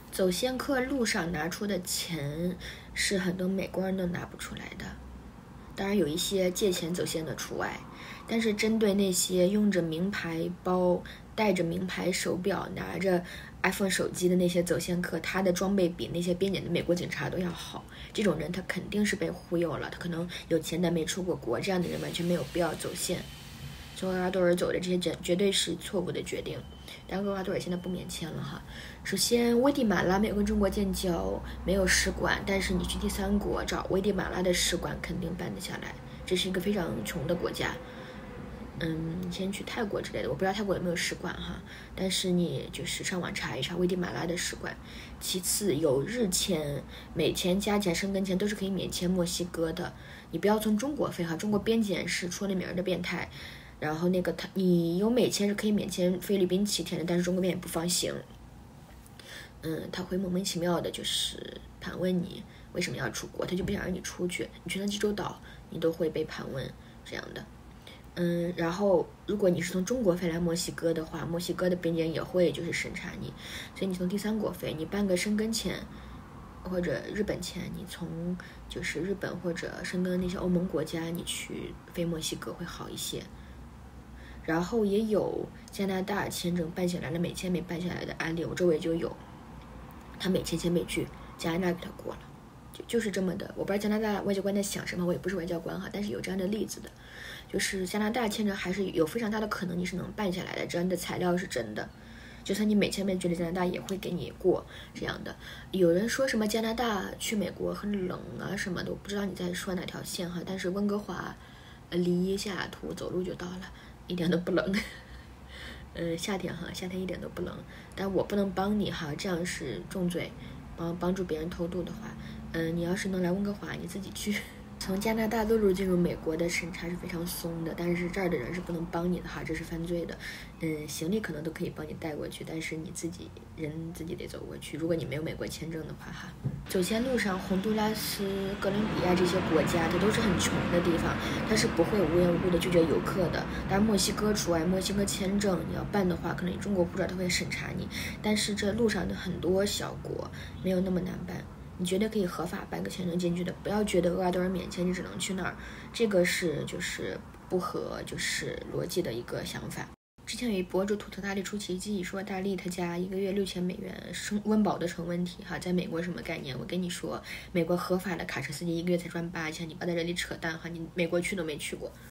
走线客路上拿出的钱是很多美国人都拿不出来的，当然有一些借钱走线的除外，但是针对那些用着名牌包、戴着名牌手表、拿着 iPhone 手机的那些走线客，他的装备比那些边检的美国警察都要好，这种人他肯定是被忽悠了，他可能有钱但没出过国，这样的人完全没有必要走线。从厄瓜多尔走的这些绝对是错误的决定，但厄瓜多尔现在不免签了哈。首先，危地马拉没有跟中国建交，没有使馆，但是你去第三国找危地马拉的使馆肯定办得下来，这是一个非常穷的国家。你先去泰国之类的，我不知道泰国有没有使馆哈，但是你就是上网查一查危地马拉的使馆。其次，有日签、美签、加签、申根签都是可以免签墨西哥的，你不要从中国飞哈，中国边检是出了名的变态。然后你有美签是可以免签菲律宾7天的，但是中国边也不放行。他会莫名其妙的就是盘问你为什么要出国，他就不想让你出去，你去趟济州岛你都会被盘问这样的。然后如果你是从中国飞来墨西哥的话，墨西哥的边检也会就是审查你，所以你从第三国飞，你办个申根签或者日本签，你从就是日本或者申根那些欧盟国家，你去飞墨西哥会好一些。然后也有加拿大签证办下来了，美签没办下来的案例，我周围就有，他美签先没去，加拿大给他过了，就是这么的。我不知道加拿大外交官在想什么，我也不是外交官哈，但是有这样的例子的，就是加拿大签证还是有非常大的可能你是能办下来的，只要你的材料是真的，就算你美签没去的，加拿大也会给你过这样的。有人说什么加拿大去美国很冷啊什么的，我不知道你在说哪条线哈，但是温哥华离西雅图走路就到了，一点都不冷。夏天一点都不冷，但我不能帮你哈，这样是重罪，帮助别人偷渡的话，你要是能来温哥华，你自己去。从加拿大陆路进入美国的审查是非常松的，但是这儿的人是不能帮你的哈，这是犯罪的。行李可能都可以帮你带过去，但是你自己得走过去。如果你没有美国签证的话哈，走线路上，洪都拉斯、哥伦比亚这些国家，它都是很穷的地方，它是不会无缘无故的拒绝游客的。当然墨西哥除外，墨西哥签证你要办的话，可能你中国护照它会审查你，但是这路上的很多小国没有那么难办。你绝对可以合法办个签证进去的，不要觉得厄瓜多尔免签你只能去那儿，这个是就是不合就是逻辑的一个想法。之前有一博主吐槽大力出奇迹，说大力他家1个月$6000温饱都成问题哈，在美国什么概念？我跟你说，美国合法的卡车司机1个月才赚8000，你不要在这里扯淡哈，你美国去都没去过。